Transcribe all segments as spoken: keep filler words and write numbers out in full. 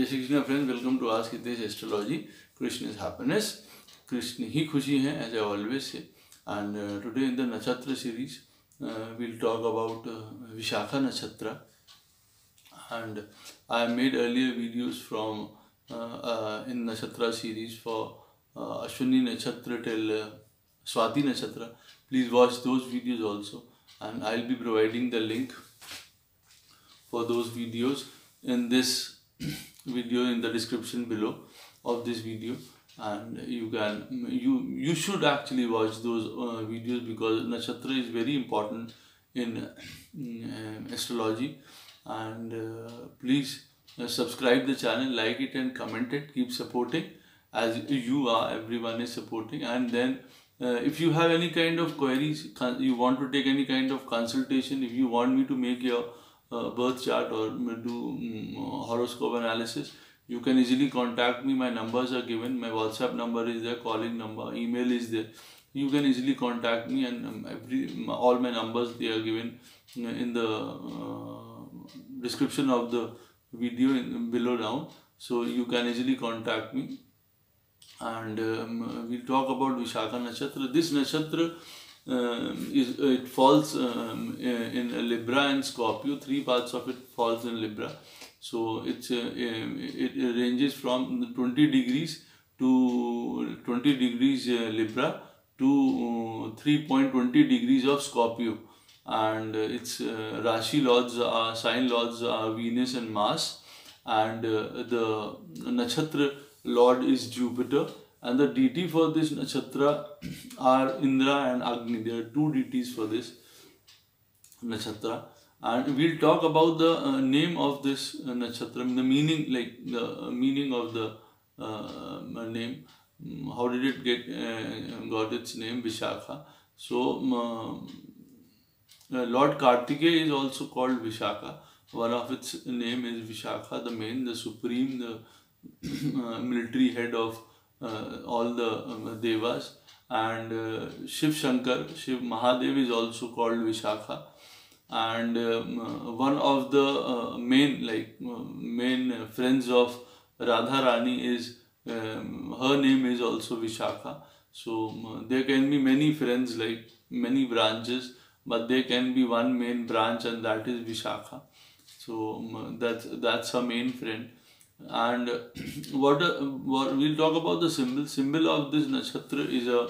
जय Shri Krishna friends, welcome to ask Hitesh astrology. Krishna is happiness, Krishna ही खुशी है, as I always say. And today in the nakshatra series we'll talk about uh, Vishakha Nakshatra, and I made earlier videos from uh, uh, in Nakshatra series for uh, Ashwini Nakshatra till uh, Swati Nakshatra. Please watch those videos also, and I'll be providing the link for those videos in this video in the description below of this video, and you can you you should actually watch those uh, videos because nakshatra is very important in uh, astrology. And uh, please uh, subscribe the channel, like it and comment it, keep supporting as you are, everyone is supporting. And then uh, if you have any kind of queries, you want to take any kind of consultation, if you want me to make your uh, birth chart or do um, horoscope analysis, you can easily contact me. My numbers are given, my WhatsApp number is there, calling number, email is there. You can easily contact me, and um, every all my numbers, they are given in the uh, description of the video in, below down, so you can easily contact me. And um, we'll talk about Vishakha Nakshatra. This Nakshatra uh, is it falls um, in Libra and Scorpio. Three parts of it falls in Libra. So it's uh, it, it ranges from twenty degrees to twenty degrees uh, Libra to uh, three point two zero degrees of Scorpio. And uh, its uh, Rashi lords are, sign lords are Venus and Mars, and uh, the Nakshatra lord is Jupiter, and the deity for this nakshatra are Indra and Agni. There are two deities for this nakshatra, and we'll talk about the uh, name of this uh, nakshatra, the meaning, like the uh, meaning of the uh, name. How did it get uh, got its name, Vishakha? So um, uh, Lord Kartikeya is also called Vishakha. One of its name is Vishakha, the main, the supreme, the uh, military head of uh, all the uh, devas. And uh, Shiv Shankar, Shiv Mahadev is also called Vishakha. And um, one of the uh, main like uh, main friends of Radha Rani is um, her name is also Vishakha. So um, there can be many friends, like many branches, but there can be one main branch, and that is Vishakha. So um, that's that's her main friend. And what, uh, what we'll talk about the symbol. Symbol of this nakshatra is a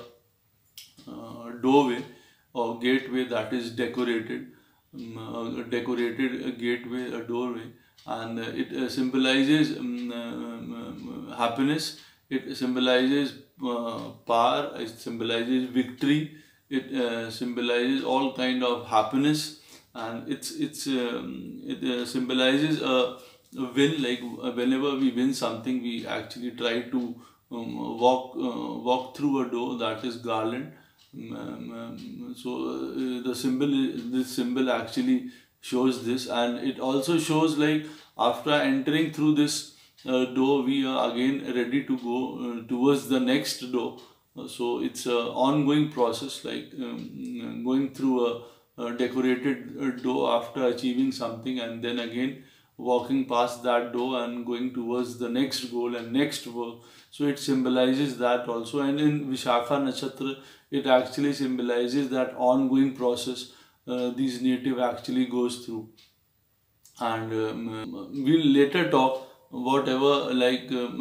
uh, doorway or gateway that is decorated, um, a decorated gateway, a doorway, and uh, it uh, symbolizes um, uh, happiness. It symbolizes uh, power. It symbolizes victory. It uh, symbolizes all kind of happiness, and it's it's um, it uh, symbolizes a win. Like uh, whenever we win something, we actually try to um, walk uh, walk through a door that is garland. Um, um, so uh, the symbol, this symbol actually shows this, and it also shows like after entering through this uh, door, we are again ready to go uh, towards the next door. Uh, so it's a ongoing process, like um, going through a, a decorated uh, door after achieving something, and then again walking past that door and going towards the next goal and next work. So it symbolizes that also. And in Vishakha Nakshatra, it actually symbolizes that ongoing process uh, these native actually goes through. And um, we'll later talk whatever like um,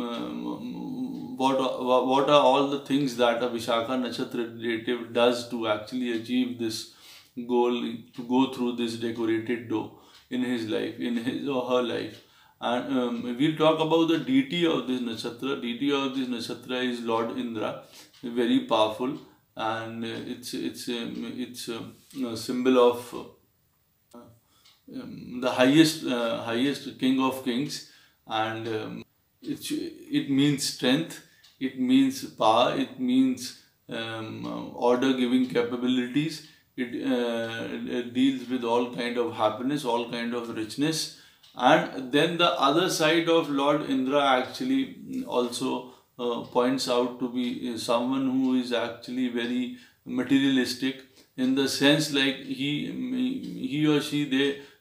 um, what what are all the things that a Vishakha Nakshatra native does to actually achieve this goal, to go through this decorated door in his life, in his or her life. And um, we'll talk about the deity of this nakshatra. Deity of this nakshatra is Lord Indra, very powerful, and uh, it's it's um, it's um, a symbol of uh, um, the highest uh, highest king of kings. And um, it it means strength, it means power, it means um, order giving capabilities. It, uh, it deals with all kind of happiness, all kind of richness. And then the other side of Lord Indra actually also uh, points out to be someone who is actually very materialistic, in the sense like he he or she, they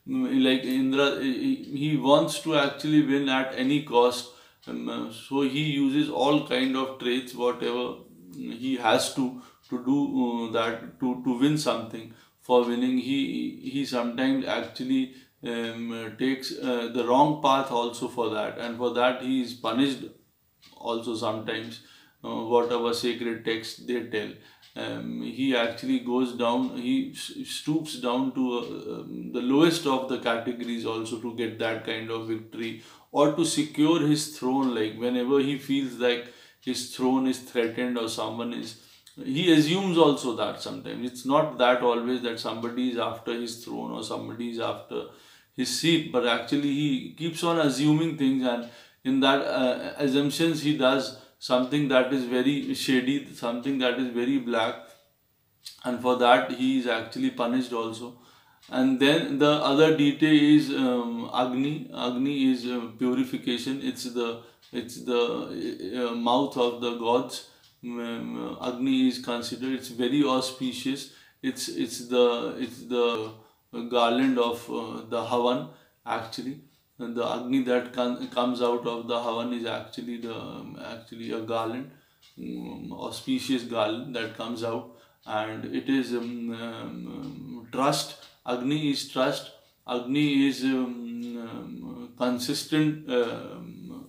Mm, like Indra, he, he wants to actually win at any cost. Um, uh, so he uses all kind of traits, whatever he has to to do uh, that to to win something. For winning, he he sometimes actually um, uh, takes uh, the wrong path also for that, and for that he is punished also sometimes. Uh, whatever sacred text they tell, um, he actually goes down, he s- stoops down to uh, um, the lowest of the categories also to get that kind of victory, or to secure his throne. Like whenever he feels like his throne is threatened or someone is, he assumes also that sometimes it's not that always that somebody is after his throne or somebody is after his seat, but actually he keeps on assuming things, and in that uh, assumptions he does something that is very shady, something that is very black, and for that he is actually punished also. And then the other detail is um, Agni. Agni is uh, purification. It's the it's the uh, mouth of the gods. Um, Agni is considered. It's very auspicious. It's it's the it's the garland of uh, the Havan actually. And the Agni that com- comes out of the Havan is actually the um, actually a garland, um, auspicious garland that comes out, and it is um, um, trust. Agni is trust. Agni is um, um, consistent um,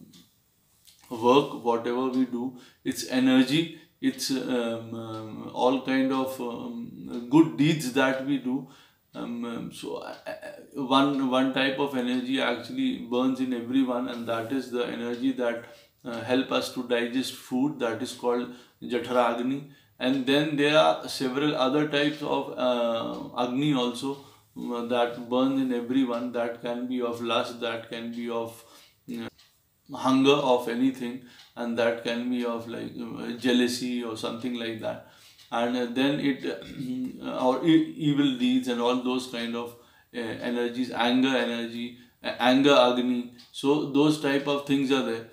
work, whatever we do. It's energy. It's um, um, all kind of um, good deeds that we do. Um, um, so uh, uh, one one type of energy actually burns in everyone, and that is the energy that uh, help us to digest food. That is called Jatharagni. And then there are several other types of uh, Agni also, uh, that burn in everyone. That can be of lust, that can be of uh, hunger of anything, and that can be of like uh, jealousy or something like that. And uh, then it uh, or e- evil deeds and all those kind of uh, energies, anger energy, uh, anger Agni. So those type of things are there.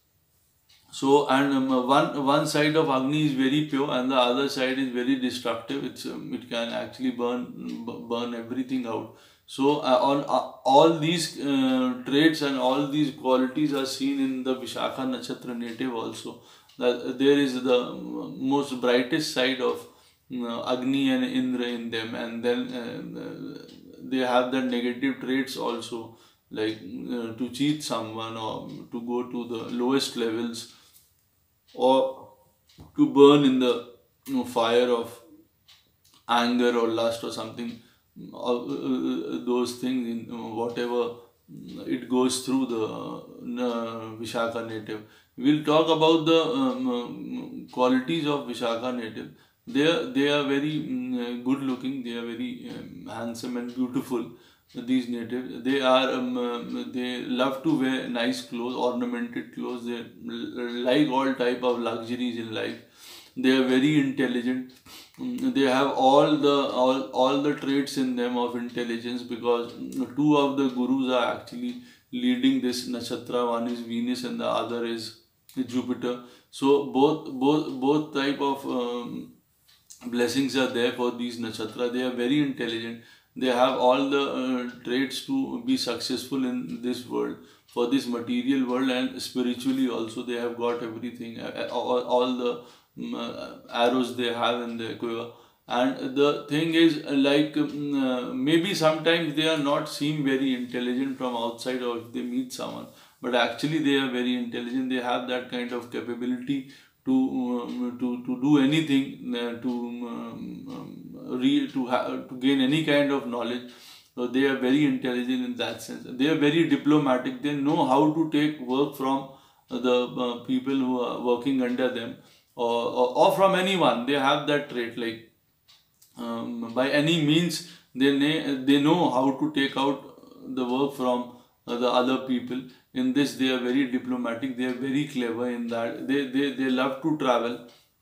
So, and um, one one side of Agni is very pure, and the other side is very destructive. It's um, it can actually burn b- burn everything out. So, uh, on uh, all these uh, traits and all these qualities are seen in the Vishakha Nakshatra native also. That there is the um, most brightest side of uh, Agni and Indra in them, and then uh, uh, they have the negative traits also, like uh, to cheat someone or to go to the lowest levels, or to burn in the you know, fire of anger or lust or something, uh, uh, those things in uh, whatever it goes through the uh, Vishakha native. We'll talk about the um, um, qualities of Vishakha native. They are, they are very um, good looking, they are very um, handsome and beautiful. These natives, they are um, um, they love to wear nice clothes, ornamented clothes. They like all type of luxuries in life. They are very intelligent. Mm, they have all the all, all the traits in them of intelligence, because mm, two of the gurus are actually leading this nakshatra. One is Venus and the other is Jupiter. So both both both type of um, blessings are there for these nakshatra. They are very intelligent. They have all the uh, traits to be successful in this world, for this material world, and spiritually also they have got everything, uh, all, all the um, uh, arrows they have in their quiver. And the thing is, uh, like um, uh, maybe sometimes they are not seem very intelligent from outside, or if they meet someone, but actually they are very intelligent. They have that kind of capability to um, to to do anything, uh, to um, um, re, to ha- to gain any kind of knowledge. So they are very intelligent in that sense. They are very diplomatic. They know how to take work from the uh, people who are working under them, or, or or from anyone. They have that trait, like um, by any means they na- they know how to take out the work from uh, the other people. In this they are very diplomatic, they are very clever in that. They they, they love to travel,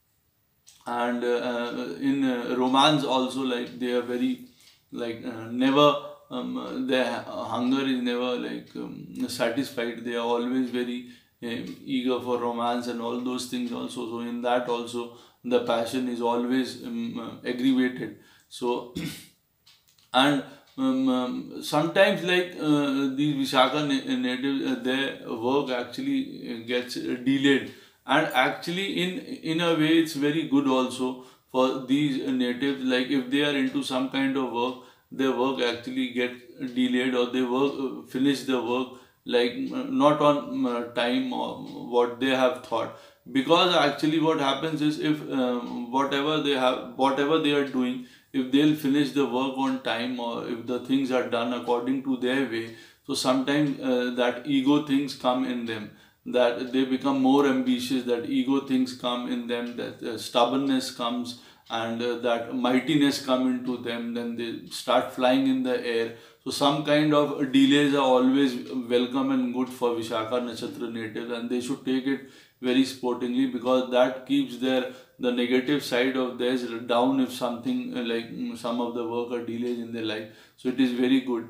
and uh, uh, in uh, romance also, like they are very like uh, never um, their hunger is never like um, satisfied. They are always very um, eager for romance and all those things also. So in that also the passion is always um, uh, aggravated. So and um, um, sometimes like uh, these Vishaka na- natives, uh, their work actually uh, gets uh, delayed, and actually in in a way it's very good also for these natives. Like if they are into some kind of work, their work actually gets delayed, or they work uh, finish the work like uh, not on uh, time or what they have thought. Because actually what happens is, if um, whatever they have whatever they are doing, if they'll finish the work on time, or if the things are done according to their way, so sometimes uh, that ego things come in them, that they become more ambitious, that ego things come in them, that uh, stubbornness comes, and uh, that mightiness come into them, then they start flying in the air. So some kind of delays are always welcome and good for Vishaka Nakshatra natives, and they should take it very sportingly, because that keeps their the negative side of theirs down. If something uh, like mm, some of the work or delays in their life, so it is very good.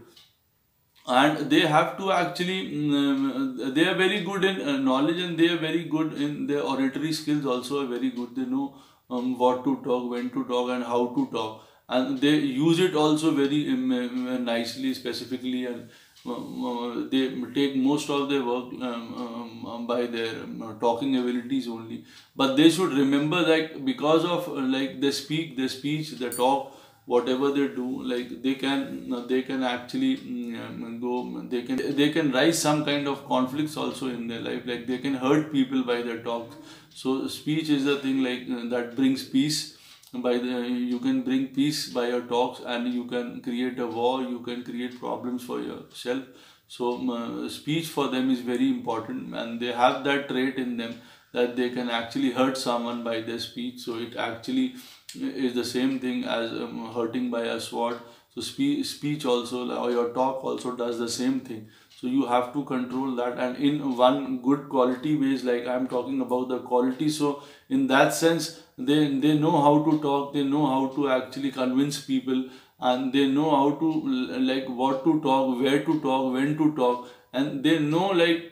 And they have to actually mm, they are very good in uh, knowledge, and they are very good in their oratory skills also, are very good. They know um, what to talk, when to talk, and how to talk, and they use it also very um, um, nicely, specifically, and um, uh, they take most of their work um, um, um, by their um, talking abilities only. But they should remember that because of uh, like they speak their speech, they talk, whatever they do, like they can they can actually mm, go they can they can rise some kind of conflicts also in their life, like they can hurt people by their talks. So speech is the thing like uh, that brings peace. By the You can bring peace by your talks, and you can create a war, you can create problems for yourself. So um, uh, speech for them is very important, and they have that trait in them, that they can actually hurt someone by their speech. So it actually is the same thing as um, hurting by a sword. So spe- speech also, or your talk also, does the same thing. So you have to control that, and in one good quality ways, like I'm talking about the quality. So in that sense, they they know how to talk, they know how to actually convince people, and they know how to l- like what to talk, where to talk, when to talk, and they know like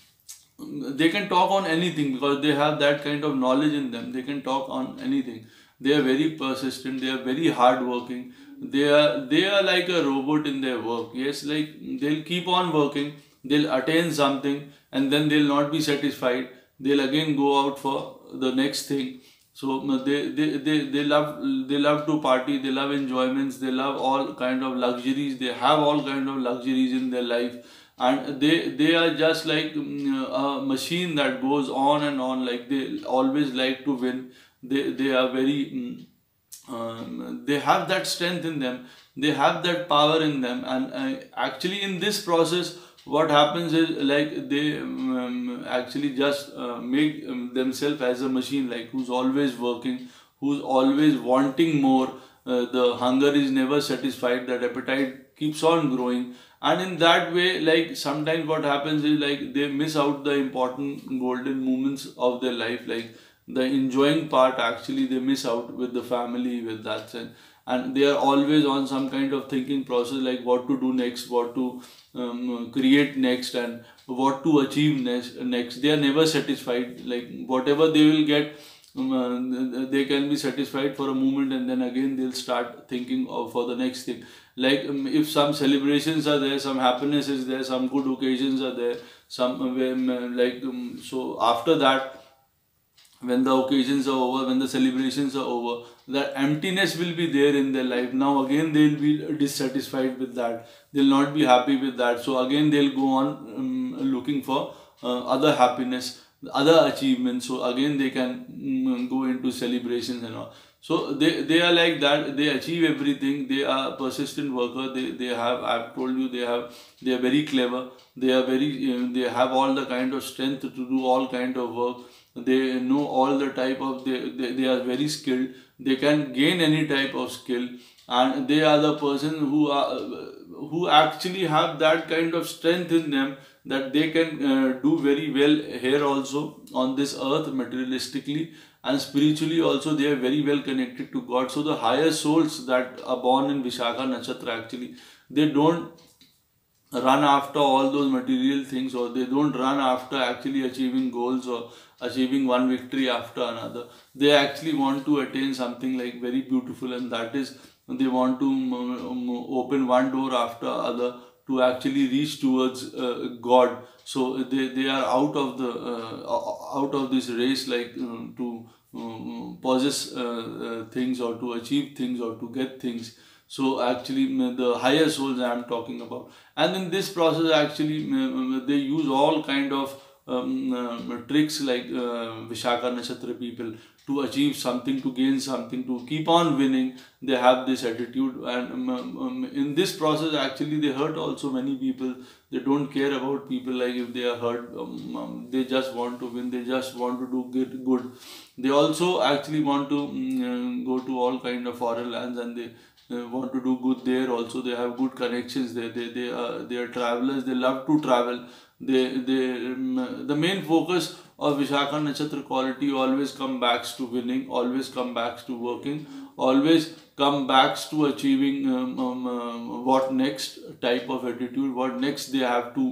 they can talk on anything, because they have that kind of knowledge in them. They can talk on anything. They are very persistent, they are very hardworking. They are they are like a robot in their work. Yes, like they'll keep on working, they'll attain something, and then they'll not be satisfied, they'll again go out for the next thing. So uh, they, they, they, they love they love to party, they love enjoyments, they love all kind of luxuries, they have all kind of luxuries in their life. And they they are just like mm, a machine that goes on and on, like they always like to win. They they are very mm, um, they have that strength in them, they have that power in them. And uh, actually in this process, what happens is like they um, actually just uh, make um, themselves as a machine, like who's always working, who's always wanting more. Uh, the hunger is never satisfied, that appetite keeps on growing. And in that way, like sometimes what happens is like they miss out the important golden moments of their life, like the enjoying part actually they miss out with the family, with that sense. And they are always on some kind of thinking process, like what to do next, what to um, create next, and what to achieve next next They are never satisfied, like whatever they will get, um, uh, they can be satisfied for a moment, and then again they'll start thinking of for the next thing. Like um, if some celebrations are there, some happiness is there, some good occasions are there, some uh, when, uh, like um, so after that, when the occasions are over, when the celebrations are over, that emptiness will be there in their life. Now again they'll be dissatisfied with that. They'll not be happy with that. So again they'll go on um, looking for uh, other happiness, other achievements. So again they can mm, go into celebrations and all. So they, they are like that. They achieve everything. They are persistent worker. They they have I've told you they have they are very clever. They are very uh, they have all the kind of strength to do all kind of work. They know all the type of they, they, they are very skilled. They can gain any type of skill, and they are the person who are who actually have that kind of strength in them, that they can uh, do very well here also on this earth, materialistically and spiritually also. They are very well connected to God. So the higher souls that are born in Vishakha Nakshatra, actually they don't run after all those material things, or they don't run after actually achieving goals or achieving one victory after another. They actually want to attain something like very beautiful, and that is they want to um, um, open one door after other to actually reach towards uh, God. So they, they are out of the uh, out of this race, like uh, to um, possess uh, uh, things, or to achieve things, or to get things. So actually the higher souls I am talking about, and in this process actually they use all kind of um, uh, tricks, like uh, Vishakha Nakshatra people, to achieve something, to gain something, to keep on winning. They have this attitude, and um, um, in this process actually they hurt also many people. They don't care about people, like if they are hurt, um, um, they just want to win, they just want to do good, good. They also actually want to um, go to all kind of foreign lands, and they uh, want to do good there also. They have good connections there. They they are they are travelers. They love to travel. They they um, the main focus of Vishakha Nakshatra quality always come back to winning, always come back to working, always come back to achieving um, um, um, what next type of attitude, what next they have to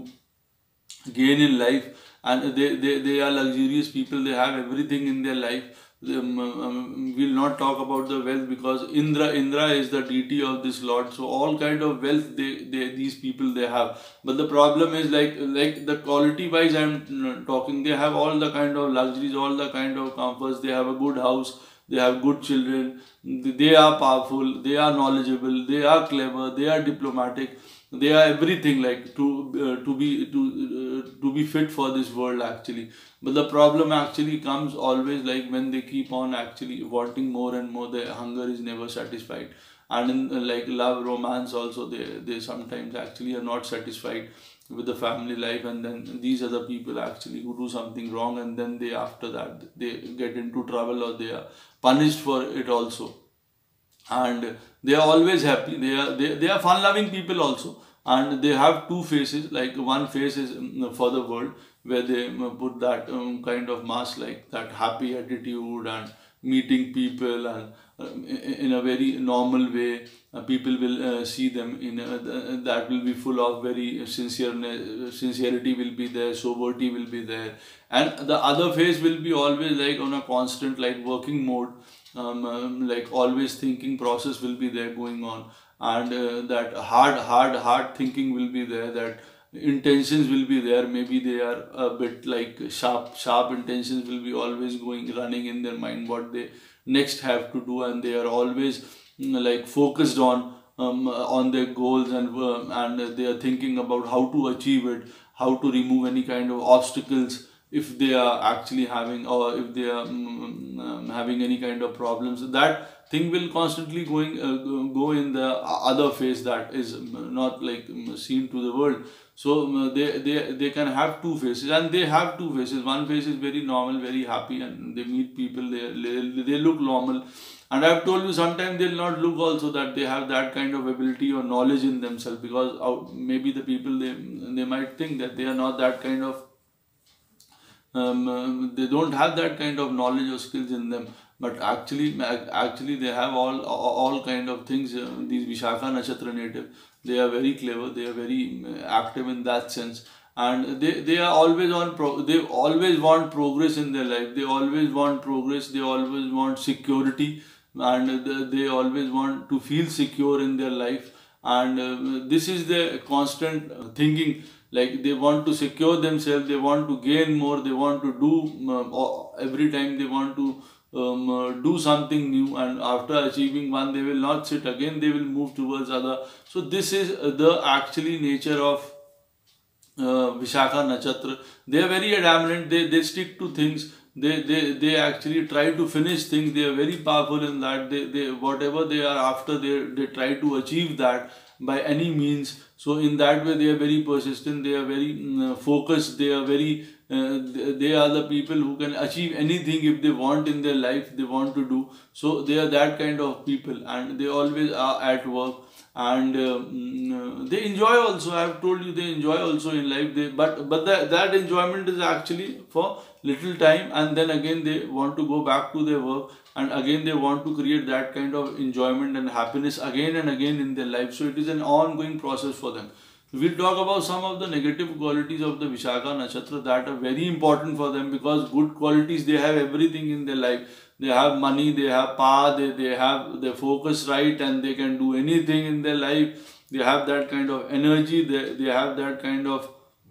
gain in life. And they, they, they are luxurious people, they have everything in their life. Um, um, we'll not talk about the wealth, because Indra Indra is the deity of this Lord. So all kind of wealth they, they these people they have. But the problem is, like like the quality wise I'm talking, they have all the kind of luxuries, all the kind of comforts. They have a good house, they have good children, they are powerful, they are knowledgeable, they are clever, they are diplomatic. They are everything, like to uh, to be to uh, to be fit for this world actually. But the problem actually comes always, like when they keep on actually wanting more and more. Their hunger is never satisfied. And in uh, like love, romance also, they they sometimes actually are not satisfied with the family life. And then these are the people actually who do something wrong, and then they, after that, they get into trouble, or they are punished for it also. And they are always happy. They are they, they are fun loving people also, and they have two faces. Like one face is um, for the world, where they um, put that um, kind of mask, like that happy attitude and meeting people, and uh, in a very normal way. Uh, people will uh, see them in a, that will be full of very sincere sincerity will be there, sobriety will be there. And the other face will be always like on a constant like working mode. Um, um, like always thinking process will be there going on. And uh, that hard hard hard thinking will be there, that intentions will be there. Maybe they are a bit like sharp sharp intentions will be always going running in their mind, what they next have to do. And they are always mm, like focused on um, on their goals, and uh, and they are thinking about how to achieve it, how to remove any kind of obstacles if they are actually having, or if they are um, um, having any kind of problems. That thing will constantly going uh, go in the other phase that is not like seen to the world. So they, they they can have two faces, and they have two faces. One face is very normal, very happy, and they meet people, they, they look normal. And I've told you, sometimes they'll not look also that they have that kind of ability or knowledge in themselves, because maybe the people, they they might think that they are not that kind of Um, uh, they don't have that kind of knowledge or skills in them. But actually actually they have all all kind of things. Uh, these Vishakha Nakshatra native, they are very clever, they are very active in that sense. And they, they are always on pro they always want progress in their life. They always want progress, they always want security, and they, they always want to feel secure in their life. And uh, this is the constant thinking. Like they want to secure themselves, they want to gain more, they want to do uh, every time they want to um, uh, do something new. And after achieving one, they will not sit again, they will move towards other. So this is the actually nature of uh, Vishakha Nakshatra. They are very adamant, they, they stick to things. They, they, they actually try to finish things. They are very powerful in that. They, they whatever they are after, they, they try to achieve that by any means. So in that way they are very persistent, they are very um, focused, they are very uh, they are the people who can achieve anything if they want in their life, they want to do. So they are that kind of people, and they always are at work. And um, they enjoy also. I have told you, they enjoy also in life. They but but that, that enjoyment is actually for little time, and then again they want to go back to their work, and again they want to create that kind of enjoyment and happiness again and again in their life. So it is an ongoing process for them. We'll talk about some of the negative qualities of the Vishakha Nakshatra that are very important for them, because good qualities, they have everything in their life. They have money, they have power, they, they have their focus right, and they can do anything in their life. They have that kind of energy, they, they have that kind of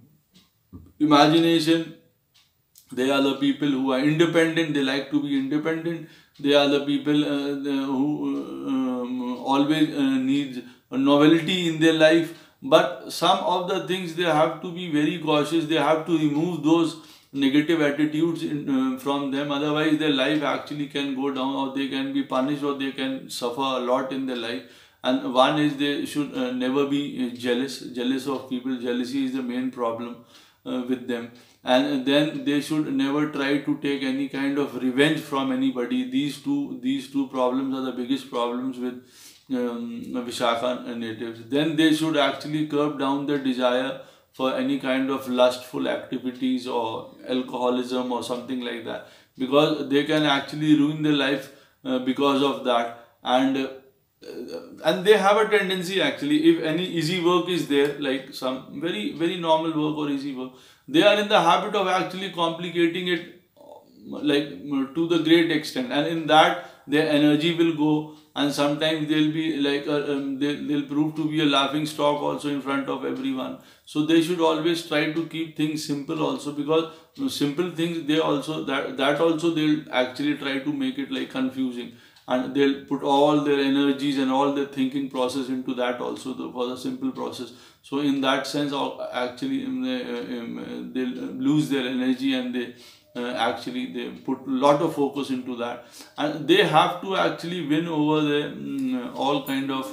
imagination. They are the people who are independent, they like to be independent. They are the people uh, the, who uh, um, always uh, need a novelty in their life. But some of the things, they have to be very cautious. They have to remove those negative attitudes in, uh, from them. Otherwise, their life actually can go down, or they can be punished, or they can suffer a lot in their life. And one is, they should uh, never be jealous, jealous of people. Jealousy is the main problem uh, with them. And then they should never try to take any kind of revenge from anybody. These two, these two problems are the biggest problems with um, Vishakha natives. Then they should actually curb down their desire for any kind of lustful activities or alcoholism or something like that, because they can actually ruin their life uh, because of that. And uh, and they have a tendency, actually, if any easy work is there, like some very very normal work or easy work, they are in the habit of actually complicating it, like to the great extent, and in that their energy will go, and sometimes they'll be like a, um, they, they'll prove to be a laughing stock also in front of everyone. So they should always try to keep things simple also, because simple things, they also that that also they'll actually try to make it like confusing, and they'll put all their energies and all their thinking process into that also, the, for the simple process. So in that sense, actually um, they, um, they'll lose their energy, and they uh, actually they put a lot of focus into that, and they have to actually win over the um, all kind of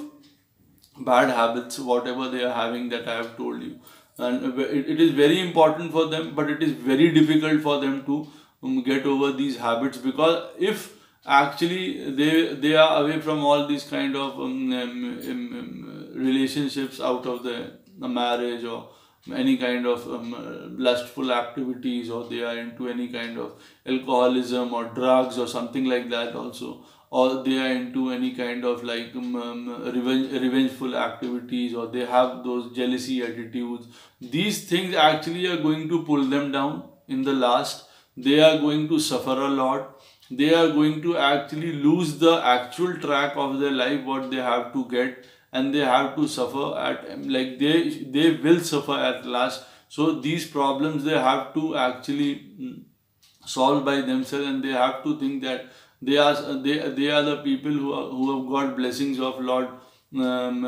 bad habits, whatever they are having, that I have told you. And it, it is very important for them, but it is very difficult for them to um, get over these habits, because if actually they they are away from all these kind of um, um, um, relationships out of the, the marriage, or any kind of um, lustful activities, or they are into any kind of alcoholism or drugs or something like that also, or they are into any kind of like um, um, revenge, revengeful activities, or they have those jealousy attitudes, these things actually are going to pull them down in the last. They are going to suffer a lot. They are going to actually lose the actual track of their life, what they have to get, and they have to suffer at, like they they will suffer at last. So these problems, they have to actually solve by themselves, and they have to think that they are they they are the people who are, who have got blessings of Lord, um,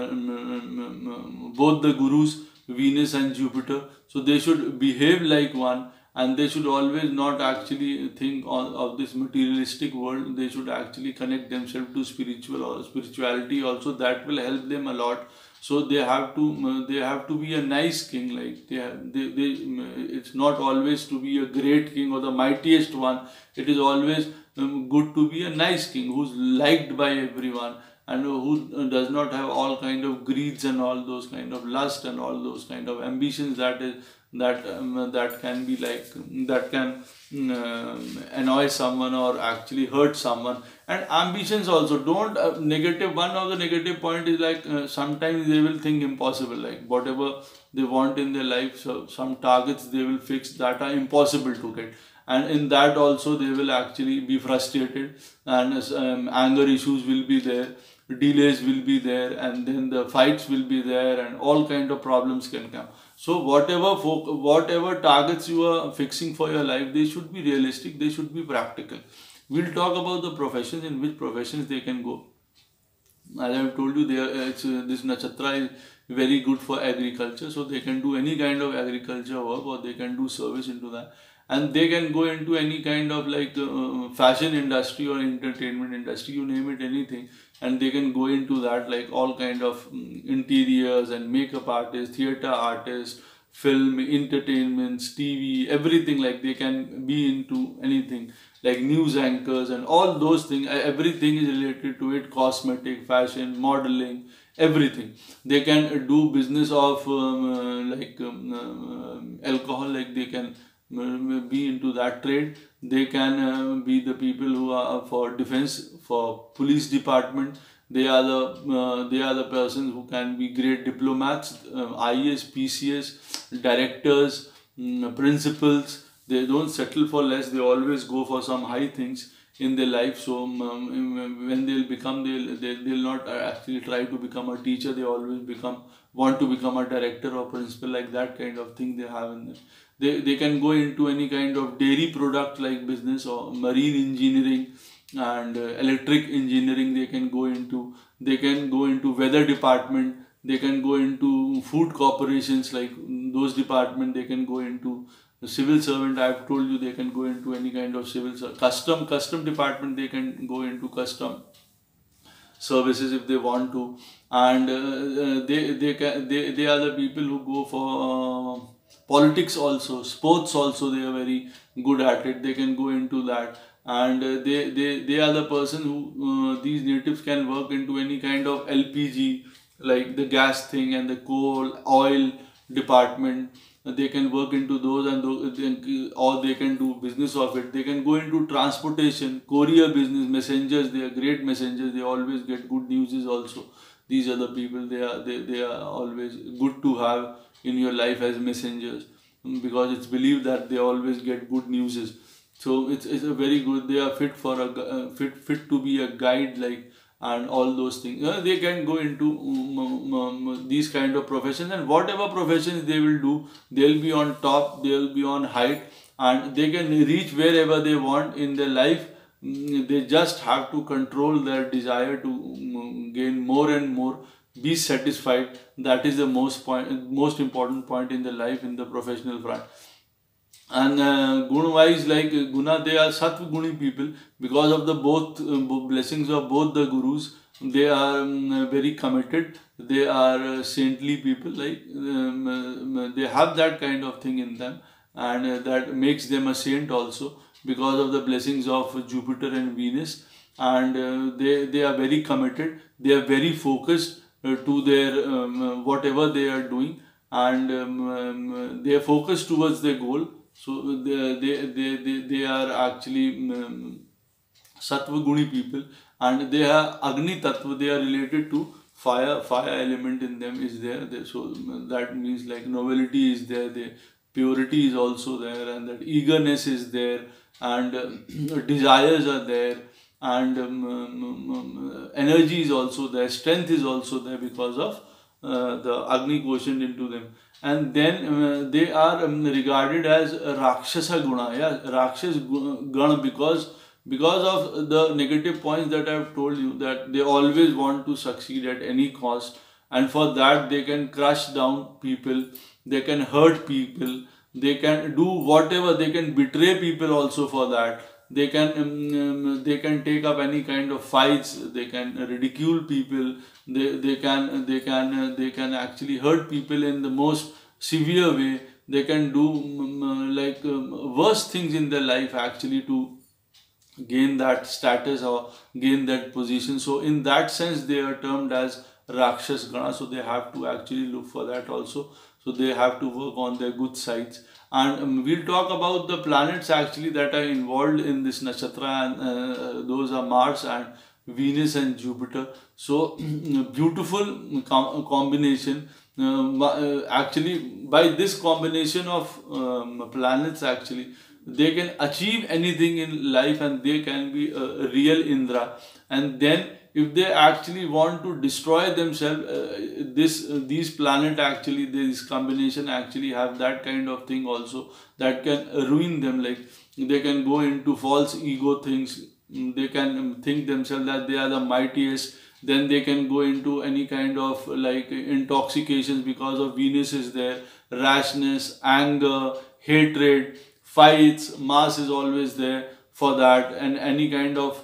um, um, both the gurus, Venus and Jupiter. So they should behave like one, and they should always not actually think on, of this materialistic world. They should actually connect themselves to spiritual or spirituality also. That will help them a lot. So they have to they have to be a nice king. Like they have, they, they it's not always to be a great king or the mightiest one. It is always um, good to be a nice king who's liked by everyone, and who does not have all kind of greeds and all those kind of lust and all those kind of ambitions that is that um, that can be like that can uh, annoy someone or actually hurt someone. And ambitions also don't uh, negative one of the negative point is like uh, sometimes they will think impossible, like whatever they want in their life, so some targets they will fix that are impossible to get, and in that also they will actually be frustrated, and um, anger issues will be there, delays will be there, and then the fights will be there, and all kind of problems can come. So whatever fo- whatever targets you are fixing for your life, they should be realistic, they should be practical. We'll talk about the professions, in which professions they can go. As I have told you, they are, it's, uh, this nakshatra is very good for agriculture, so they can do any kind of agriculture work, or they can do service into that, and they can go into any kind of like uh, fashion industry or entertainment industry, you name it, anything, and they can go into that, like all kind of um, interiors and makeup artists, theater artists, film, entertainments, T V, everything. Like they can be into anything, like news anchors and all those things. Everything is related to it: cosmetic, fashion, modeling, everything. They can do business of um, uh, like um, uh, alcohol, like they can uh, be into that trade. They can uh, be the people who are for defense, for police department. They are the uh, they are the persons who can be great diplomats, uh, I A S, P C S, directors, mm, principals. They don't settle for less. They always go for some high things in their life. So um, um, when they'll become, they'll, they'll they'll not actually try to become a teacher. They always become want to become a director or principal, like that kind of thing they have in them. They, they can go into any kind of dairy product like business, or marine engineering and uh, electric engineering they can go into. They can go into weather department. They can go into food corporations, like those department. They can go into civil servant. I have told you they can go into any kind of civil ser- custom custom department. They can go into custom services if they want to. And uh, uh, they they can they, they are the people who go for uh, politics also, sports also. They are very good at it. They can go into that. And uh, they, they they are the person who uh, these natives can work into any kind of L P G, like the gas thing, and the coal oil department. They can work into those, and those, or they can do business of it. They can go into transportation, courier business, messengers. They are great messengers. They always get good news also. These are the people. They are they, they are always good to have in your life as messengers, because it's believed that they always get good news. So it's, it's a very good. They are fit for a uh, fit fit to be a guide, like, and all those things. Uh, they can go into um, um, um, these kind of professions, and whatever professions they will do, they'll be on top. They'll be on height, and they can reach wherever they want in their life. Mm, They just have to control their desire to um, gain more and more. Be satisfied. That is the most point, most important point in the life, in the professional front. And uh, gun wise, like uh, guna, they are sattva guni people, because of the both uh, bo- blessings of both the gurus. They are um, uh, very committed. They are uh, saintly people, like um, uh, they have that kind of thing in them, and uh, that makes them a saint also, because of the blessings of Jupiter and Venus. And uh, they they are very committed. They are very focused uh, to their um, uh, whatever they are doing. And um, um, they are focused towards their goal. So they they they they, they are actually um, sattva guni people. And they are Agni Tattva. They are related to fire. Fire element in them is there. They, so um, that means, like, nobility is there. The purity is also there, and that eagerness is there, and uh, desires are there, and um, um, um, um, energy is also there. Strength is also there, because of uh, the Agni quotient into them. And then uh, they are um, regarded as Rakshasa Guna, yeah, Rakshas gu- Gana, because because of the negative points that I have told you, that they always want to succeed at any cost, and for that they can crush down people, they can hurt people, they can do whatever, they can betray people also for that. They can um, um, they can take up any kind of fights. They can ridicule people. They they can they can uh, they can actually hurt people in the most severe way. They can do um, uh, like um, worse things in their life, actually, to gain that status or gain that position. So in that sense, they are termed as Rakshas Gana. So they have to actually look for that also. So they have to work on their good sides. And um, we'll talk about the planets actually that are involved in this nakshatra, and uh, those are Mars and Venus and Jupiter. So beautiful com- combination. Um, uh, actually, by this combination of um, planets, actually, they can achieve anything in life, and they can be a, a real Indra. And then if they actually want to destroy themselves, uh, this uh, these planet actually, this combination actually have that kind of thing also, that can ruin them. Like, they can go into false ego things. Mm, they can um, think themselves that they are the mightiest. Then they can go into any kind of like intoxications, because of Venus is there. Rashness, anger, hatred, fights. Mars is always there for that. And any kind of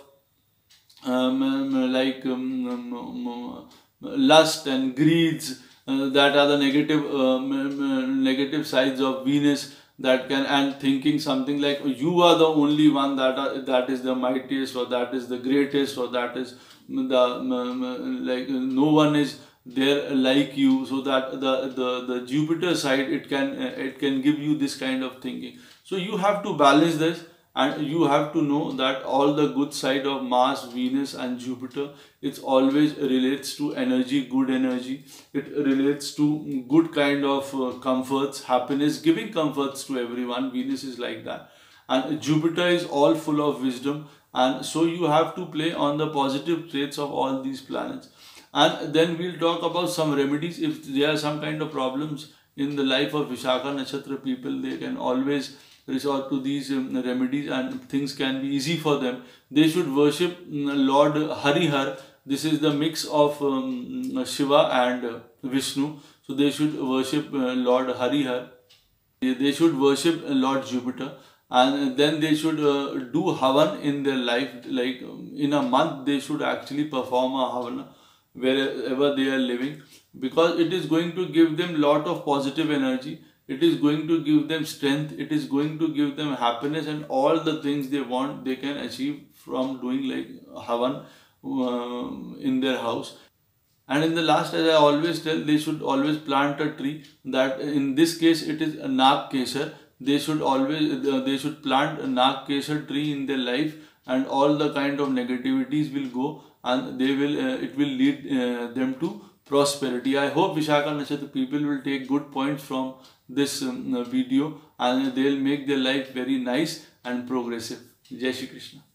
um, um, like um, um, um, um, lust and greeds, uh, that are the negative um, um, uh, negative sides of Venus, that can, and thinking something like you are the only one, that are, that is the mightiest, or that is the greatest, or that is the um, um, like no one is there like you. So that the the the Jupiter side, it can uh, it can give you this kind of thinking. So you have to balance this. And you have to know that all the good side of Mars, Venus and Jupiter, it always relates to energy, good energy. It relates to good kind of uh, comforts, happiness, giving comforts to everyone. Venus is like that. And Jupiter is all full of wisdom. And so you have to play on the positive traits of all these planets. And then we'll talk about some remedies. If there are some kind of problems in the life of Vishakha Nakshatra people, they can always resort to these um, remedies and things can be easy for them. They should worship um, Lord Harihar. This is the mix of um, Shiva and uh, Vishnu. So they should worship uh, Lord Harihar. They, they should worship uh, Lord Jupiter. And then they should uh, do Havan in their life. Like um, in a month they should actually perform a Havan wherever they are living, because it is going to give them lot of positive energy. It is going to give them strength. It is going to give them happiness, and all the things they want they can achieve from doing like Havan um, in their house. And in the last, as I always tell, they should always plant a tree. That in this case it is a Nag Kesar. They should always uh, they should plant a Nag Kesar tree in their life, and all the kind of negativities will go, and they will uh, it will lead uh, them to prosperity. I hope Vishakha Nakshatra people will take good points from this um, video, and they'll make their life very nice and progressive. Jai Shri Krishna.